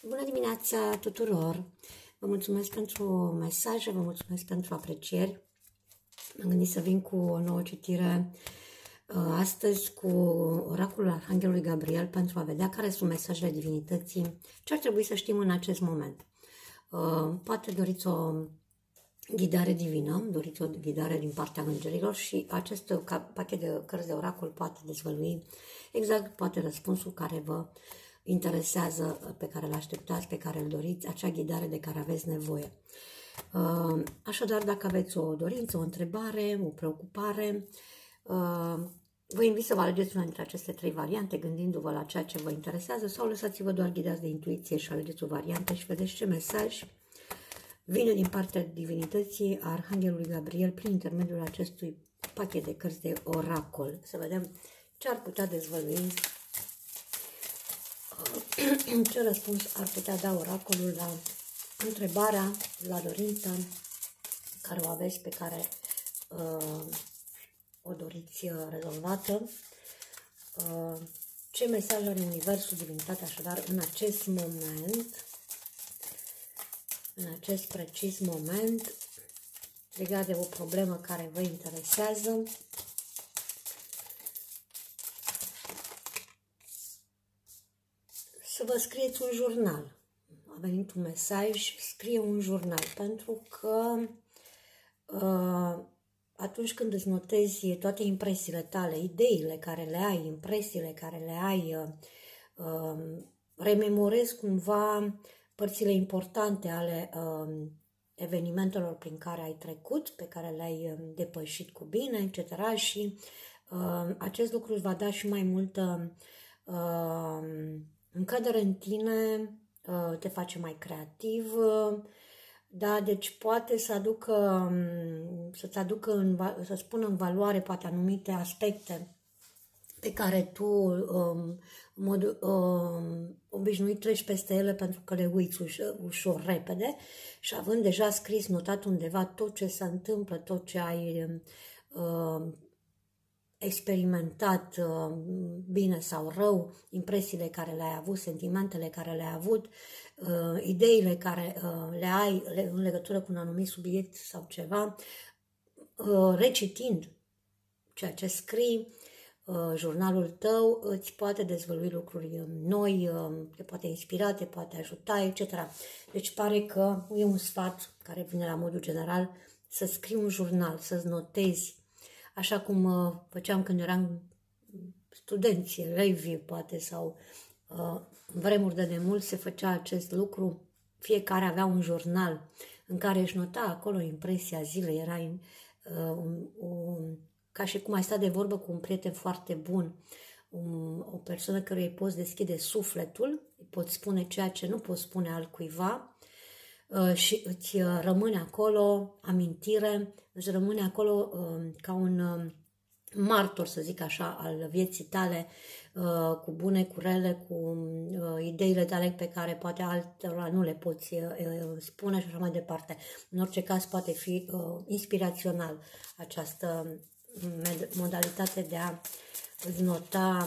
Bună dimineața tuturor! Vă mulțumesc pentru mesaje, vă mulțumesc pentru aprecieri. M-am gândit să vin cu o nouă citire astăzi cu oracolul Arhanghelului Gabriel pentru a vedea care sunt mesajele divinității, ce ar trebui să știm în acest moment. Poate doriți o ghidare divină, doriți o ghidare din partea îngerilor și acest pachet de cărți de oracol poate dezvălui exact, poate răspunsul care vă interesează, pe care îl așteptați, pe care îl doriți, acea ghidare de care aveți nevoie. Așadar, dacă aveți o dorință, o întrebare, o preocupare, vă invit să vă alegeți una dintre aceste trei variante, gândindu-vă la ceea ce vă interesează, sau lăsați-vă doar ghidați de intuiție și alegeți o variantă și vedeți ce mesaj vine din partea divinității a Arhanghelului Gabriel prin intermediul acestui pachet de cărți de oracol. Să vedem ce ar putea dezvălui, ce răspuns ar putea da oracolul la întrebarea, la dorința care o aveți, pe care o doriți rezolvată. Ce mesaj are Universul, Divinitatea, așadar, în acest moment, în acest precis moment, legat de o problemă care vă interesează. Să vă scrieți un jurnal. A venit un mesaj, scrie un jurnal, pentru că atunci când îți notezi toate impresiile tale, ideile care le ai, impresiile care le ai, rememorezi cumva părțile importante ale evenimentelor prin care ai trecut, pe care le-ai depășit cu bine, etc. Și acest lucru îți va da și mai multă încredere în tine, te face mai creativ, da, deci poate să aducă, să spună în valoare poate anumite aspecte pe care tu în mod obișnuit treci peste ele pentru că le uiți ușor repede și având deja scris, notat undeva tot ce se întâmplă, tot ce ai experimentat, bine sau rău, impresiile care le-ai avut, sentimentele care le-ai avut, ideile care le ai în legătură cu un anumit subiect sau ceva, recitind ceea ce scrii, jurnalul tău îți poate dezvălui lucruri noi, te poate inspira, te poate ajuta, etc. Deci pare că e un sfat care vine la modul general să scrii un jurnal, să-ți notezi, așa cum făceam când eram studenți, elevi, poate, sau în vremuri de demult se făcea acest lucru, fiecare avea un jurnal în care își nota acolo impresia zilei, era ca și cum ai sta de vorbă cu un prieten foarte bun, o persoană căruia îi poți deschide sufletul, îi poți spune ceea ce nu poți spune altcuiva și îți rămâne acolo amintire, îți rămâne acolo ca un martor, să zic așa, al vieții tale, cu bune, cu rele, cu ideile tale pe care poate altora nu le poți spune și așa mai departe. În orice caz poate fi inspirațional această modalitate de a îți nota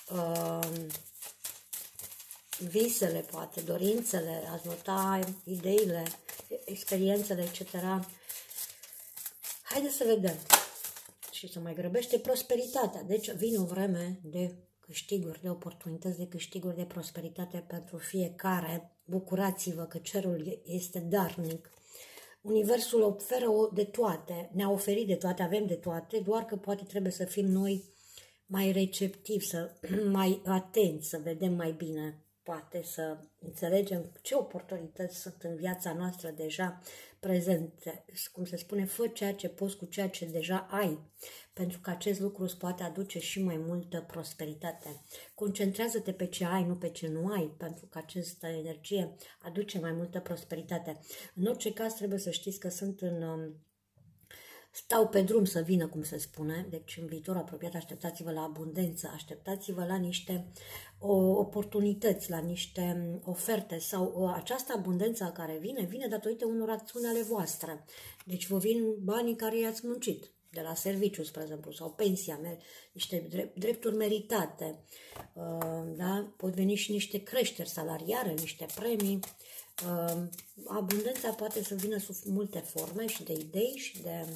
visele, poate, dorințele, a-ți nota ideile, experiențele, etc. Haideți să vedem. Și să mai grăbește prosperitatea. Deci vine o vreme de câștiguri, de oportunități, de câștiguri, de prosperitate pentru fiecare. Bucurați-vă că cerul este darnic. Universul oferă de toate, ne-a oferit de toate, avem de toate, doar că poate trebuie să fim noi mai receptivi, mai atenți, să vedem mai bine, poate să înțelegem ce oportunități sunt în viața noastră deja prezente. Cum se spune, fă ceea ce poți cu ceea ce deja ai, pentru că acest lucru îți poate aduce și mai multă prosperitate. Concentrează-te pe ce ai, nu pe ce nu ai, pentru că această energie aduce mai multă prosperitate. În orice caz trebuie să știți că stau pe drum să vină, cum se spune, deci în viitor apropiat așteptați-vă la abundență, așteptați-vă la niște oportunități, la niște oferte sau această abundență care vine datorită unor acțiuni ale voastre. Deci vă vin banii care i-ați muncit. de la serviciu, spre exemplu, sau pensia, niște drepturi meritate, da? Pot veni și niște creșteri salariare, niște premii. Abundența poate să vină sub multe forme și de idei și de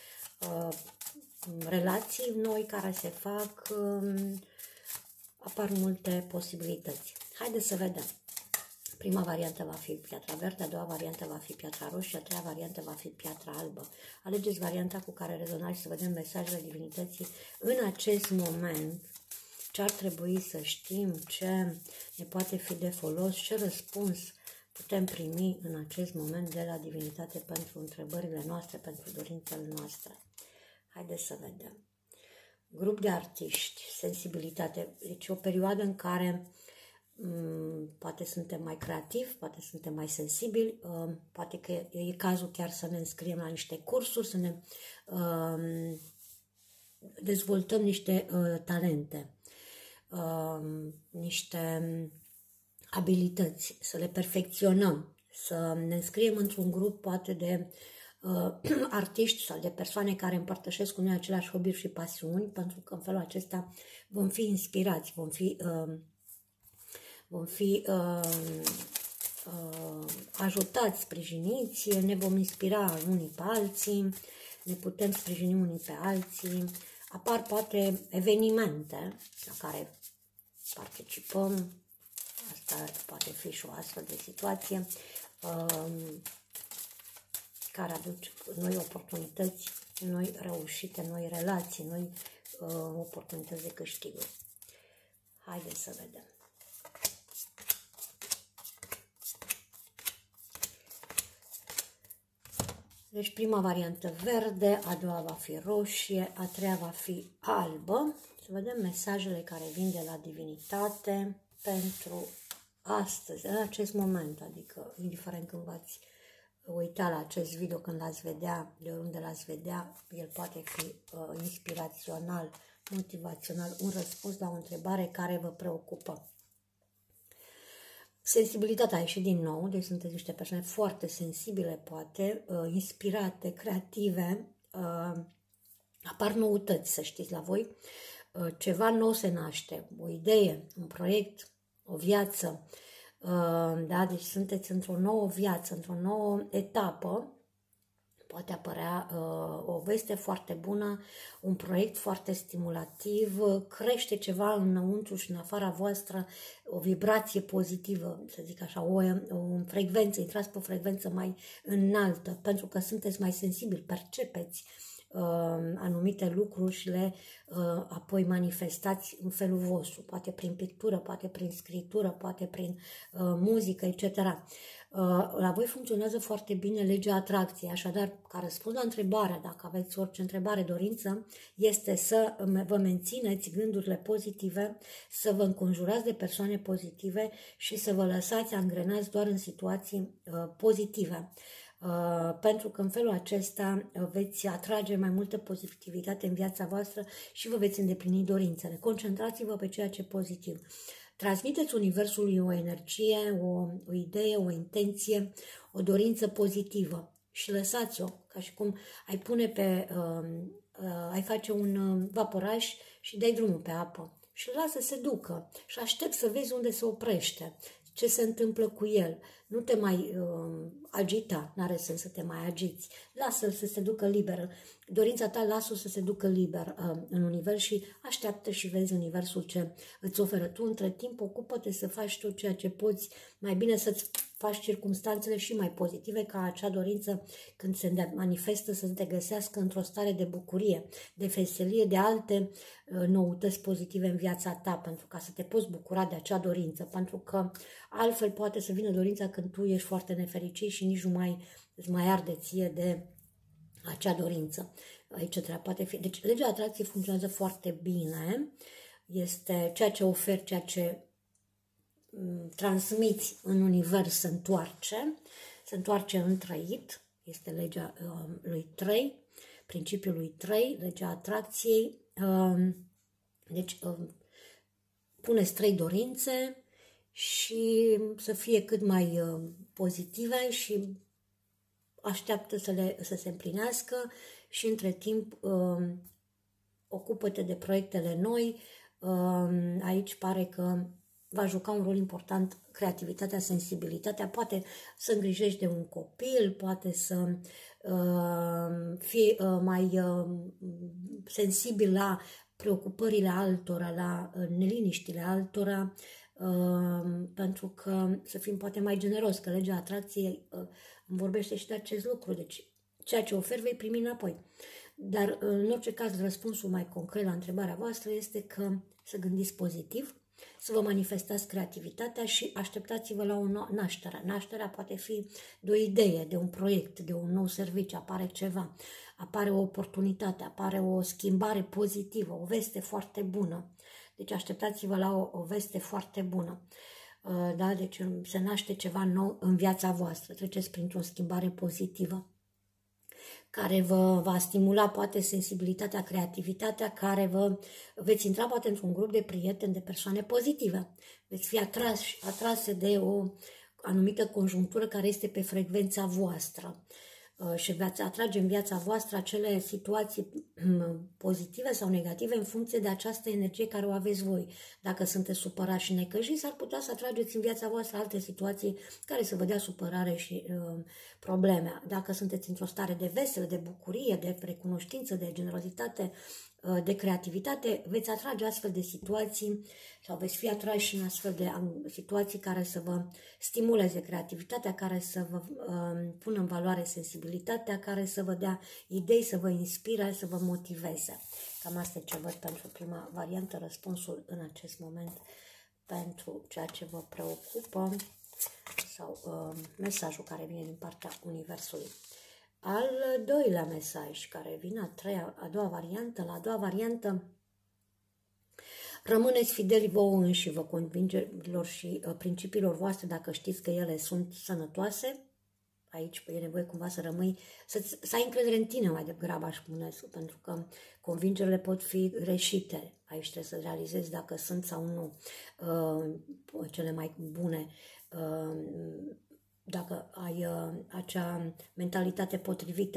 relații noi care se fac, apar multe posibilități. Haideți să vedem. Prima variantă va fi piatra verde, a doua variantă va fi piatra roșie, a treia variantă va fi piatra albă. Alegeți varianta cu care rezonați, să vedem mesajele divinității în acest moment, ce ar trebui să știm, ce ne poate fi de folos, ce răspuns putem primi în acest moment de la divinitate pentru întrebările noastre, pentru dorințele noastre. Haideți să vedem. Grup de artiști, sensibilitate, deci o perioadă în care poate suntem mai creativi, poate suntem mai sensibili, poate că e cazul chiar să ne înscriem la niște cursuri, să ne dezvoltăm niște talente, niște abilități, să le perfecționăm, să ne înscriem într-un grup poate de artiști sau de persoane care împărtășesc cu noi aceleași hobby-uri și pasiuni, pentru că în felul acesta vom fi inspirați, vom fi ajutați, sprijiniți, ne vom inspira unii pe alții, ne putem sprijini unii pe alții, apar poate evenimente la care participăm, asta poate fi și o astfel de situație, care aduce noi oportunități, noi reușite, noi relații, noi oportunități de câștiguri. Haideți să vedem. Deci prima variantă verde, a doua va fi roșie, a treia va fi albă. Să vedem mesajele care vin de la divinitate pentru astăzi, în acest moment, adică indiferent când v-ați uita la acest video, când l-ați vedea, de oriunde l-ați vedea, el poate fi inspirațional, motivațional, un răspuns la o întrebare care vă preocupă. Sensibilitatea a ieșit din nou, deci sunteți niște persoane foarte sensibile, poate, inspirate, creative, apar noutăți, să știți la voi, ceva nou se naște, o idee, un proiect, o viață, da? Deci sunteți într-o nouă viață, într-o nouă etapă, poate apărea o veste foarte bună, un proiect foarte stimulativ, crește ceva înăuntru și în afara voastră, o vibrație pozitivă, să zic așa, o frecvență, intrați pe o frecvență mai înaltă, pentru că sunteți mai sensibili, percepeți anumite lucruri și le apoi manifestați în felul vostru, poate prin pictură, poate prin scritură, poate prin muzică, etc. La voi funcționează foarte bine legea atracției, așadar, ca răspuns la întrebarea, dacă aveți orice întrebare, dorință, este să vă mențineți gândurile pozitive, să vă înconjurați de persoane pozitive și să vă lăsați angrenați doar în situații pozitive. Pentru că în felul acesta veți atrage mai multă pozitivitate în viața voastră și vă veți îndeplini dorințele. Concentrați-vă pe ceea ce e pozitiv. Transmiteți universului o energie, o idee, o intenție, o dorință pozitivă și lăsați-o, ca și cum ai face un vaporaj și dai drumul pe apă și îl lasă să se ducă și aștept să vezi unde se oprește, ce se întâmplă cu el. Nu te mai agita, n-are sens să te mai agiți. Lasă-l să se ducă liber. Dorința ta, lasă-o să se ducă liber în univers și așteaptă și vezi universul ce îți oferă. Tu, între timp, ocupă-te să faci tot ceea ce poți, mai bine să-ți faci circumstanțele și mai pozitive, ca acea dorință, când se manifestă, să te găsească într-o stare de bucurie, de veselie, de alte noutăți pozitive în viața ta, pentru ca să te poți bucura de acea dorință, pentru că altfel poate să vină dorința când tu ești foarte nefericit și nici nu îți mai arde ție de acea dorință, etc. Poate fi. Deci legea atracției funcționează foarte bine, este ceea ce oferi, ceea ce transmiți în univers se întoarce în trăit, este legea lui 3, principiul lui 3, legea atracției. Deci puneți 3 dorințe și să fie cât mai pozitive și așteaptă să se împlinească și între timp ocupă-te de proiectele noi. Aici pare că va juca un rol important creativitatea, sensibilitatea, poate să îngrijești de un copil, poate să fii mai sensibil la preocupările altora, la neliniștile altora, pentru că să fim poate mai generos, că legea atracției îmi vorbește și de acest lucru, deci ceea ce oferi vei primi înapoi. Dar în orice caz răspunsul mai concret la întrebarea voastră este că să gândiți pozitiv, să vă manifestați creativitatea și așteptați-vă la o naștere. Nașterea poate fi de o idee, de un proiect, de un nou serviciu, apare ceva, apare o oportunitate, apare o schimbare pozitivă, o veste foarte bună. Deci așteptați-vă la o veste foarte bună. Da? Deci se naște ceva nou în viața voastră, treceți printr-o schimbare pozitivă care vă va stimula poate sensibilitatea, creativitatea, care veți intra poate într-un grup de prieteni, de persoane pozitive. Veți fi atrase de o anumită conjunctură care este pe frecvența voastră și veți atrage în viața voastră acele situații pozitive sau negative în funcție de această energie care o aveți voi. Dacă sunteți supărați și necăjiți, ar putea să atrageți în viața voastră alte situații care să vă dea supărare și probleme. Dacă sunteți într-o stare de vesel, de bucurie, de recunoștință, de generozitate, de creativitate, veți atrage astfel de situații sau veți fi atrași în astfel de situații care să vă stimuleze creativitatea, care să vă pună în valoare sensibilitatea, care să vă dea idei, să vă inspire, să vă motiveze. Cam asta e ce văd pentru prima variantă, răspunsul în acest moment pentru ceea ce vă preocupă sau mesajul care vine din partea Universului. Al doilea mesaj care vine, a doua variantă, la a doua variantă, rămâneți fideli vouă înși vă, convingerilor și principiilor voastre dacă știți că ele sunt sănătoase. Aici e nevoie cumva să rămâi, să ai încredere în tine mai degrabă, aș spune, pentru că convingerile pot fi greșite. Aici trebuie să realizezi dacă sunt sau nu cele mai bune, dacă ai acea mentalitate potrivită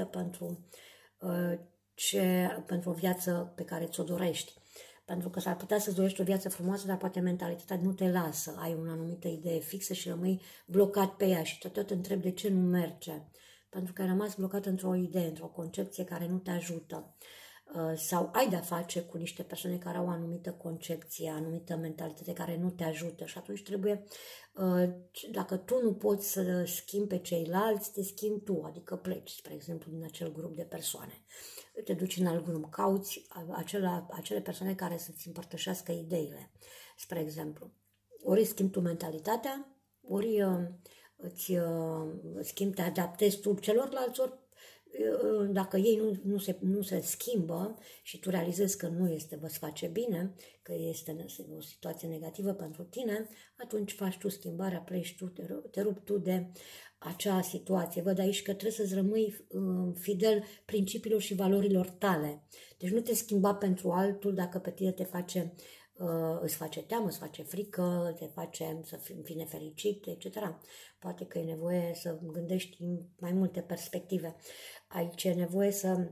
pentru o viață pe care ți-o dorești. Pentru că s-ar putea să-ți dorești o viață frumoasă, dar poate mentalitatea nu te lasă. Ai o anumită idee fixă și rămâi blocat pe ea și tot întrebi de ce nu merge. Pentru că ai rămas blocat într-o idee, într-o concepție care nu te ajută. Sau ai de-a face cu niște persoane care au o anumită concepție, anumită mentalitate care nu te ajută și atunci trebuie, dacă tu nu poți să schimbi pe ceilalți, te schimbi tu, adică pleci, spre exemplu, din acel grup de persoane. Te duci în alt grup, cauți acele persoane care să-ți împărtășească ideile, spre exemplu. Ori schimbi tu mentalitatea, ori îți schimbi, te adaptezi tu celorlalți, ori dacă ei nu se schimbă și tu realizezi că nu este, vă face bine, că este o situație negativă pentru tine, atunci faci tu schimbarea, pleci tu, te rupi tu de acea situație. Văd aici că trebuie să-ți rămâi fidel principiilor și valorilor tale. Deci nu te schimba pentru altul dacă pe tine îți face teamă, îți face frică, te face să fii nefericit, etc. Poate că e nevoie să gândești în mai multe perspective. Aici e nevoie să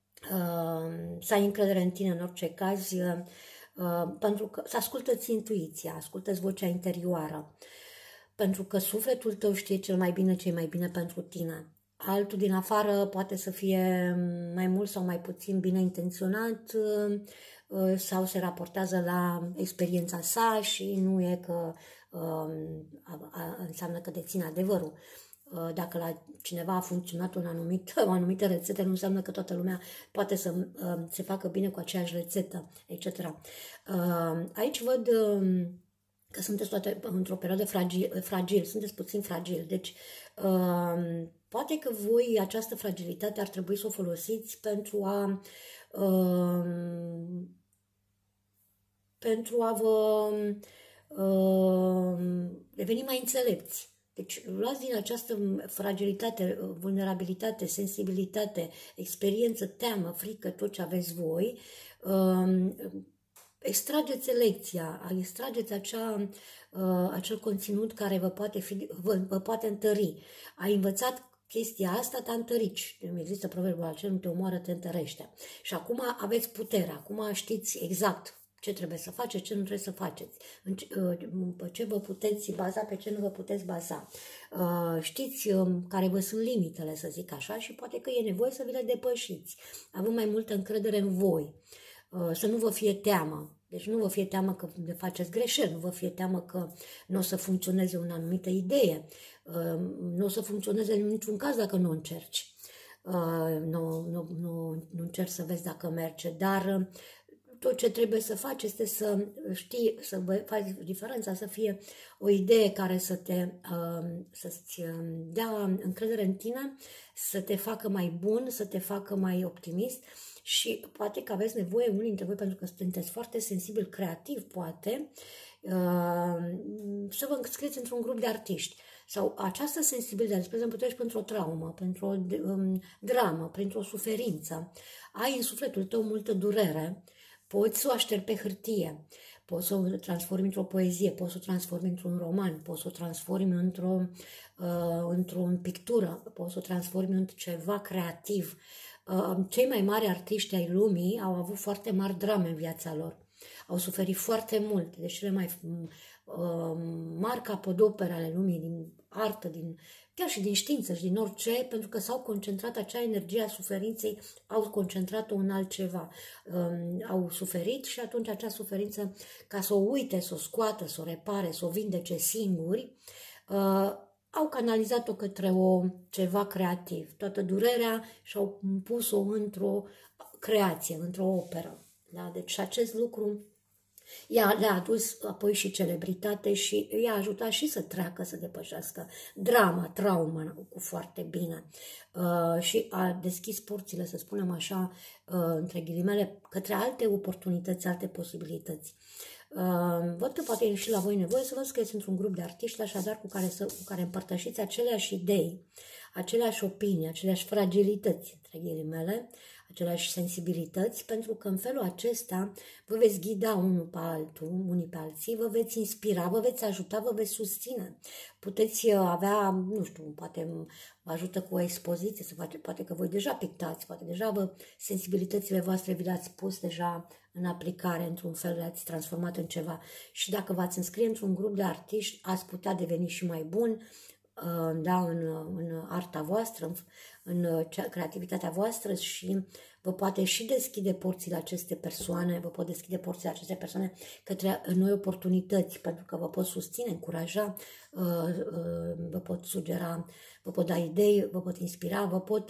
ai încredere în tine în orice caz, pentru că să ascultă-ți intuiția, ascultă-ți vocea interioară, pentru că sufletul tău știe cel mai bine ce e mai bine pentru tine. Altul din afară poate să fie mai mult sau mai puțin bine intenționat sau se raportează la experiența sa și nu e că înseamnă că deține adevărul. Dacă la cineva a funcționat o anumită rețetă, nu înseamnă că toată lumea poate să se facă bine cu aceeași rețetă, etc. Aici văd că sunteți toate într-o perioadă fragil, sunteți puțin fragil, deci poate că voi această fragilitate ar trebui să o folosiți pentru a vă deveni mai înțelepți. Deci luați din această fragilitate, vulnerabilitate, sensibilitate, experiență, teamă, frică, tot ce aveți voi, extrageți lecția, extrageți acel conținut care vă poate întări. Ai învățat chestia asta te-a întărit. Există proverbul acela, nu te omoară, te întărește. Și acum aveți putere, acum știți exact ce trebuie să faceți, ce nu trebuie să faceți, pe ce vă puteți baza, pe ce nu vă puteți baza. Știți care vă sunt limitele, să zic așa, și poate că e nevoie să vi le depășiți. Având mai multă încredere în voi, să nu vă fie teamă. Deci nu vă fie teamă că le faceți greșeli, nu vă fie teamă că nu o să funcționeze o anumită idee, nu o să funcționeze în niciun caz dacă nu încerci. Nu încerci să vezi dacă merge, dar tot ce trebuie să faci este să știi, să faci diferența, să fie o idee care să-ți dea încredere în tine, să te facă mai bun, să te facă mai optimist și poate că aveți nevoie, unii dintre voi, pentru că sunteți foarte sensibil, creativ, poate, să vă înscrieți într-un grup de artiști. Sau această sensibilitate, spre exemplu, treci pentru o traumă, pentru o dramă, pentru o suferință, ai în sufletul tău multă durere, poți să o aștergi pe hârtie, poți să o transformi într-o poezie, poți să o transformi într-un roman, poți să o transformi într-o pictură, poți să o transformi într ceva creativ. Cei mai mari artiști ai lumii au avut foarte mari drame în viața lor. Au suferit foarte mult. Deci cele mai mari capodopere ale lumii, din artă, chiar și din știință și din orice, pentru că s-au concentrat acea energie a suferinței, au concentrat-o în altceva. Au suferit și atunci acea suferință, ca să o uite, să o scoată, să o repare, să o vindece singuri, au canalizat-o către ceva creativ. Toată durerea și-au pus-o într-o creație, într-o operă. Da? Deci acest lucru le-a adus apoi și celebritate și i-a ajutat și să treacă, să depășească drama, trauma cu foarte bine. Și a deschis porțile, să spunem așa, între ghilimele, către alte oportunități, alte posibilități. Văd că poate e și la voi nevoie să vă scrieți într-un grup de artiști, așadar cu care împărtășiți aceleași idei, aceleași opinii, aceleași fragilități, între ghilimele, aceleași sensibilități, pentru că în felul acesta vă veți ghida unii pe alții, vă veți inspira, vă veți ajuta, vă veți susține. Puteți avea, nu știu, poate vă ajută cu o expoziție, poate că voi deja pictați, poate deja sensibilitățile voastre vi le-ați pus deja în aplicare, într-un fel le-ați transformat în ceva. Și dacă v-ați înscrie într-un grup de artiști, ați putea deveni și mai bun, da, în arta voastră, în creativitatea voastră și vă poate și deschide porțile aceste persoane, vă pot deschide porțile aceste persoane către noi oportunități, pentru că vă pot susține, încuraja, vă pot sugera, vă pot da idei, vă pot inspira, vă pot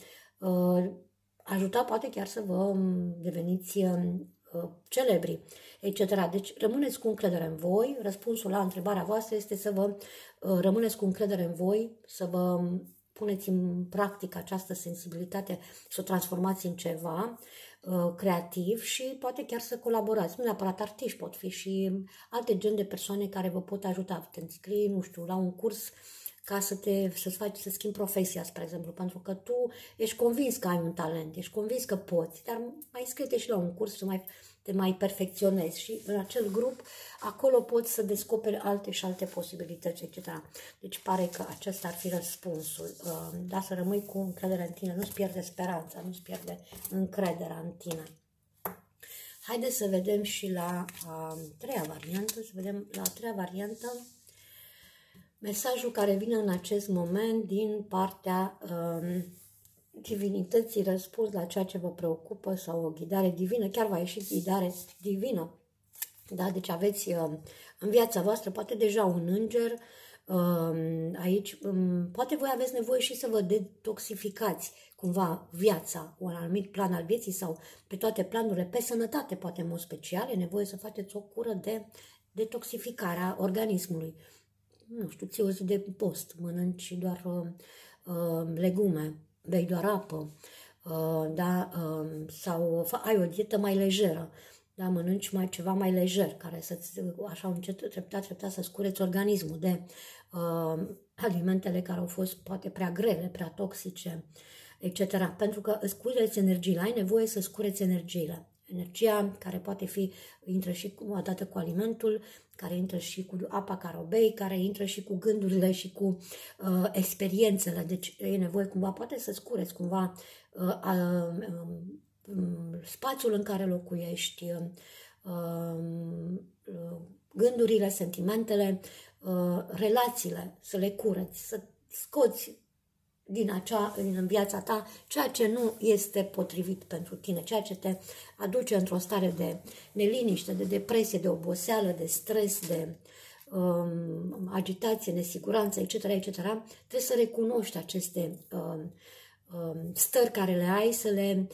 ajuta, poate chiar să vă deveniți celebri, etc. Deci rămâneți cu încredere în voi. Răspunsul la întrebarea voastră este să vă rămâneți cu încredere în voi, să vă puneți în practică această sensibilitate, să o transformați în ceva creativ și poate chiar să colaborați. Nu neapărat artiști, pot fi și alte gen de persoane care vă pot ajuta. Te înscrii, nu știu, la un curs ca să schimbi profesia, spre exemplu, pentru că tu ești convins că ai un talent, ești convins că poți, dar mai scrie și la un curs să te mai perfecționezi și în acel grup, acolo poți să descoperi alte și alte posibilități, etc. Deci pare că acesta ar fi răspunsul. Da, să rămâi cu încredere în tine, nu-ți pierde speranța, nu-ți pierde încrederea în tine. Haideți să vedem și la a treia variantă, mesajul care vine în acest moment din partea divinității, răspuns la ceea ce vă preocupă sau o ghidare divină, chiar va ieși ghidare divină. Da? Deci aveți în viața voastră poate deja un înger, aici poate voi aveți nevoie și să vă detoxificați cumva viața, un anumit plan al vieții sau pe toate planurile, pe sănătate poate în mod special, e nevoie să faceți o cură de detoxificare a organismului. Nu știu, ții o zi de post, mănânci doar legume, bei doar apă, da, sau ai o dietă mai lejeră, da, mănânci ceva mai lejer, care așa încet, treptat să scureți organismul de alimentele care au fost poate prea grele, prea toxice, etc. Pentru că îți scureți energiile, ai nevoie să scureți energiile. energia care poate fi, intră și odată cu alimentul, care intră și cu apa care o bei, care intră și cu gândurile și cu experiențele. Deci e nevoie cumva, poate să-ți cureți cumva spațiul în care locuiești, gândurile, sentimentele, relațiile, să le cureți, să scoți din viața ta ceea ce nu este potrivit pentru tine, ceea ce te aduce într-o stare de neliniște, de depresie, de oboseală, de stres, de agitație, nesiguranță, etc., etc. Trebuie să recunoști aceste stări care le ai, să le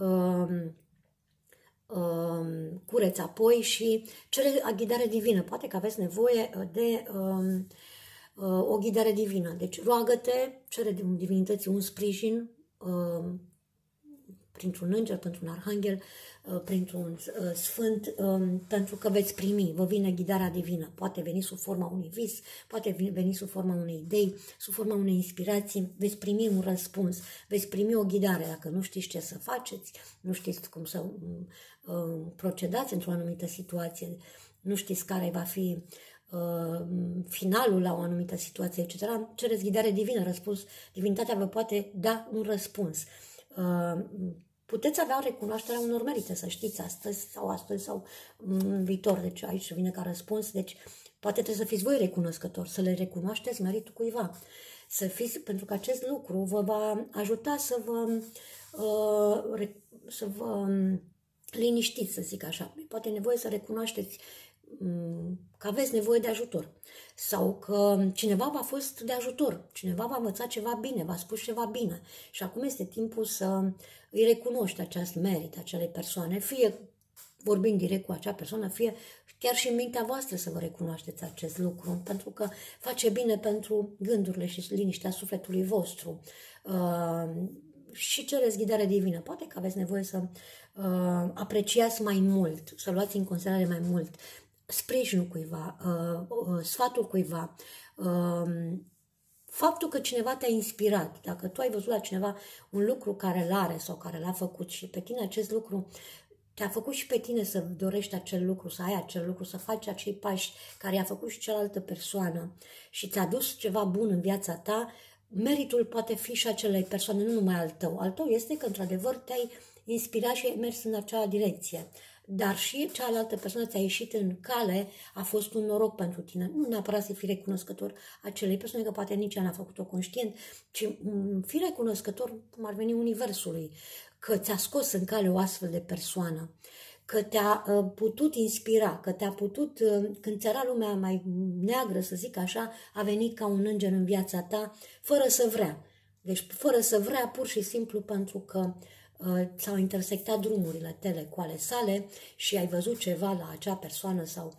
cureți apoi și cere ghidare divină. Poate că aveți nevoie de o ghidare divină. Deci roagă-te, cere divinității un sprijin printr-un înger, printr-un arhanghel, printr-un sfânt, pentru că veți primi, vă vine ghidarea divină. Poate veni sub forma unui vis, poate veni sub forma unei idei, sub forma unei inspirații, veți primi un răspuns, veți primi o ghidare. Dacă nu știți ce să faceți, nu știți cum să procedați într-o anumită situație, nu știți care va fi finalul la o anumită situație, etc., cereți ghidare divină, răspuns. Divinitatea vă poate da un răspuns. Puteți avea recunoașterea unor merite, să știți, astăzi sau în viitor. Deci aici vine ca răspuns. Deci poate trebuie să fiți voi recunoscători, să le recunoașteți meritul cuiva. Să fiți, pentru că acest lucru vă va ajuta să vă liniștiți, să zic așa. Poate e nevoie să recunoașteți că aveți nevoie de ajutor sau că cineva v-a fost de ajutor, cineva v-a învățat ceva bine, v-a spus ceva bine și acum este timpul să îi recunoști acest merit acelei persoane, fie vorbind direct cu acea persoană, fie chiar și în mintea voastră să vă recunoașteți acest lucru, pentru că face bine pentru gândurile și liniștea sufletului vostru. Și cereți ghidare divină. Poate că aveți nevoie să apreciați mai mult, să luați în considerare mai mult sprijinul cuiva, sfatul cuiva, faptul că cineva te-a inspirat. Dacă tu ai văzut la cineva un lucru care l-are sau care l-a făcut și pe tine acest lucru te-a făcut și pe tine să dorești acel lucru, să ai acel lucru, să faci acei pași care i-a făcut și cealaltă persoană și ți-a dus ceva bun în viața ta, meritul poate fi și acelei persoane, nu numai al tău. Al tău este că, într-adevăr, te-ai inspirat și ai mers în acea direcție. Dar și cealaltă persoană ți-a ieșit în cale, a fost un noroc pentru tine. Nu neapărat să fii recunoscător acelei persoane, că poate nici ea n-a făcut-o conștient, ci fii recunoscător cum ar veni universului, că ți-a scos în cale o astfel de persoană, că te-a putut inspira, că te-a putut, când ți era lumea mai neagră, să zic așa, a venit ca un înger în viața ta, fără să vrea. Deci fără să vrea, pur și simplu pentru că s-au intersectat drumurile tale cu ale sale și ai văzut ceva la acea persoană sau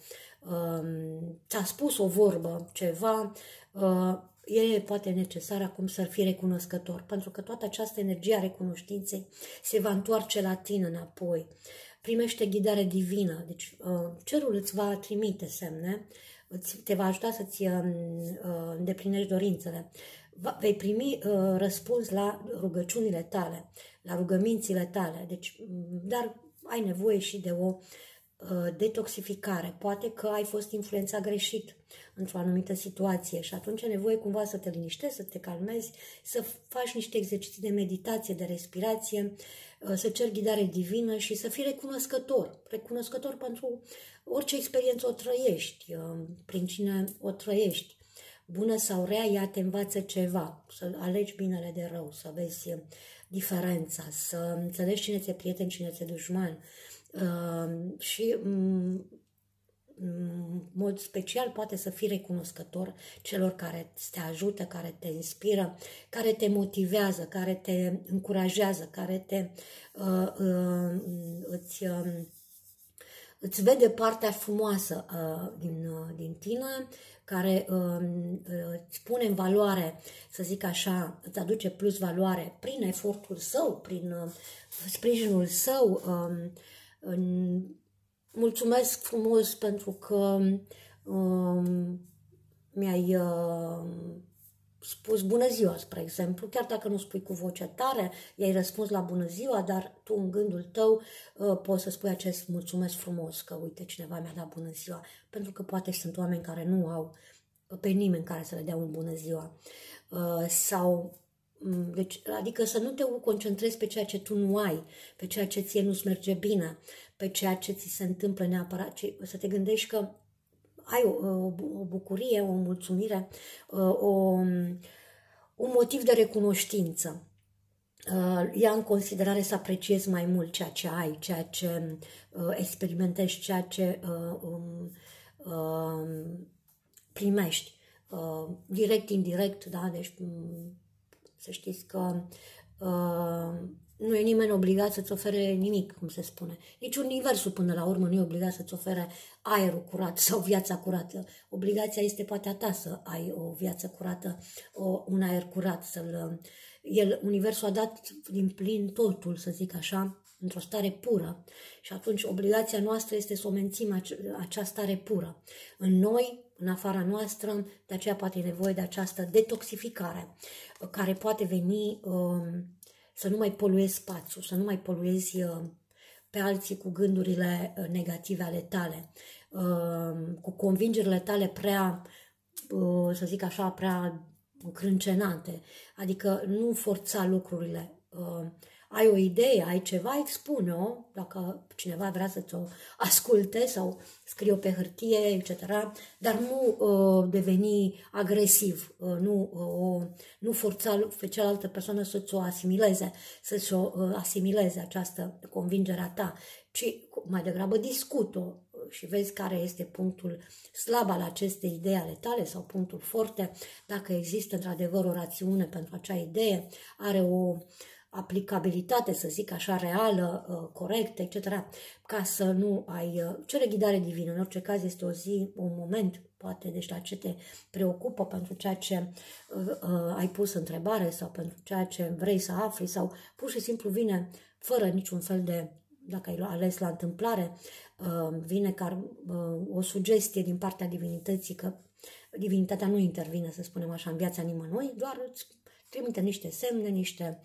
ți-a spus o vorbă, ceva, e poate necesar acum să fii recunoscător, pentru că toată această energie a recunoștinței se va întoarce la tine înapoi. Primește ghidare divină, deci cerul îți va trimite semne, te va ajuta să-ți îndeplinești dorințele. Vei primi răspuns la rugăciunile tale, la rugămințile tale, deci, dar ai nevoie și de o detoxificare. Poate că ai fost influențat greșit într-o anumită situație și atunci e nevoie cumva să te liniștești, să te calmezi, să faci niște exerciții de meditație, de respirație, să ceri ghidare divină și să fii recunoscător. Recunoscător pentru orice experiență o trăiești, prin cine o trăiești. Bună sau rea, ea te învață ceva, să alegi binele de rău, să vezi diferența, să înțelegi cine ți-e prieten, cine ți-e dușman. Și în mod special poate să fii recunoscător celor care te ajută, care te inspiră, care te motivează, care te încurajează, care îți vede partea frumoasă din tine, care îți pune în valoare, să zic așa, îți aduce plus valoare prin efortul său, prin sprijinul său. Mulțumesc frumos pentru că mi-ai spus bună ziua, spre exemplu, chiar dacă nu spui cu voce tare, i-ai răspuns la bună ziua, dar tu în gândul tău poți să spui acest mulțumesc frumos, că uite, cineva mi-a dat bună ziua, pentru că poate sunt oameni care nu au pe nimeni care să le dea un bună ziua. Deci, adică să nu te concentrezi pe ceea ce tu nu ai, pe ceea ce ție nu-ți merge bine, pe ceea ce ți se întâmplă neapărat, ci să te gândești că ai o bucurie, o mulțumire, un motiv de recunoștință. Ia în considerare să apreciezi mai mult ceea ce ai, ceea ce experimentezi, ceea ce primești, direct, indirect, da? Deci să știți că nu e nimeni obligat să-ți ofere nimic, cum se spune. Nici universul până la urmă nu e obligat să-ți ofere aerul curat sau viața curată. Obligația este poate a ta să ai o viață curată, un aer curat. Universul a dat din plin totul, să zic așa, într-o stare pură. Și atunci obligația noastră este să o mențim acea stare pură. În noi, în afara noastră, de aceea poate e nevoie de această detoxificare, care poate veni să nu mai poluezi spațiul, să nu mai poluezi pe alții cu gândurile negative ale tale, cu convingerile tale prea, să zic așa, prea încrâncenate. Adică nu forța lucrurile. Ai o idee, ai ceva, expune-o, dacă cineva vrea să ți-o asculte sau scrie-o pe hârtie, etc., dar nu deveni agresiv, nu forța pe cealaltă persoană să-ți o asimileze, să-ți o asimileze această convingere a ta, ci mai degrabă discut-o și vezi care este punctul slab al acestei idei ale tale sau punctul forte, dacă există într-adevăr o rațiune pentru acea idee, are o aplicabilitate, să zic așa, reală, corectă, etc., ca să nu ai... Cere ghidare divină, în orice caz este o zi, un moment, poate, deci la ce te preocupă, pentru ceea ce ai pus întrebare sau pentru ceea ce vrei să afli sau pur și simplu vine fără niciun fel de, dacă ai ales la întâmplare, vine ca o sugestie din partea divinității, că divinitatea nu intervine, să spunem așa, în viața nimănui, doar îți trimite niște semne, niște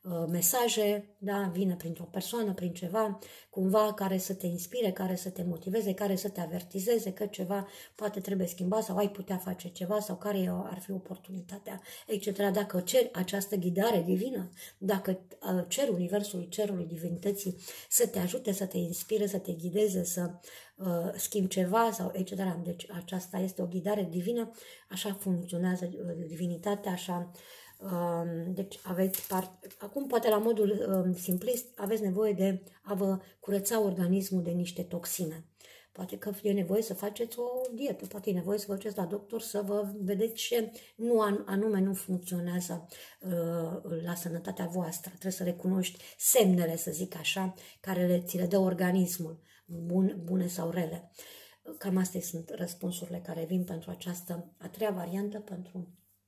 mesaje, da, vine printr-o persoană, prin ceva, cumva care să te inspire, care să te motiveze, care să te avertizeze că ceva poate trebuie schimbat sau ai putea face ceva sau care ar fi oportunitatea, etc. Dacă ceri această ghidare divină, dacă ceri universului, cerului, divinității să te ajute, să te inspire, să te ghideze, să schimbi ceva sau etc. Deci aceasta este o ghidare divină, așa funcționează divinitatea, așa. Deci aveți acum poate la modul simplist aveți nevoie de a vă curăța organismul de niște toxine. Poate că e nevoie să faceți o dietă, poate e nevoie să vă duceți la doctor să vă vedeți ce anume nu funcționează la sănătatea voastră. Trebuie să recunoști semnele, să zic așa, care ți le dă organismul, bune sau rele. Cam astea sunt răspunsurile care vin pentru această a treia variantă, pentru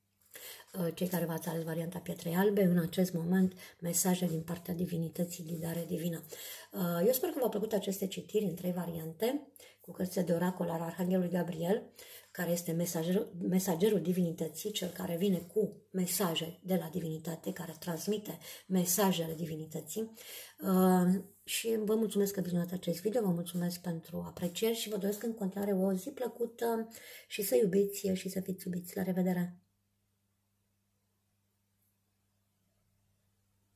cei care v-ați ales varianta pietrei albe, în acest moment mesaje din partea divinității, ghidare divină. Eu sper că v-au plăcut aceste citiri în 3 variante, cu cărțile de oracol al Arhanghelului Gabriel, care este mesagerul divinității, cel care vine cu mesaje de la divinitate, care transmite mesajele divinității. Și vă mulțumesc că vizionați acest video, vă mulțumesc pentru aprecieri și vă doresc în continuare o zi plăcută și să iubiți și să fiți iubiți. La revedere!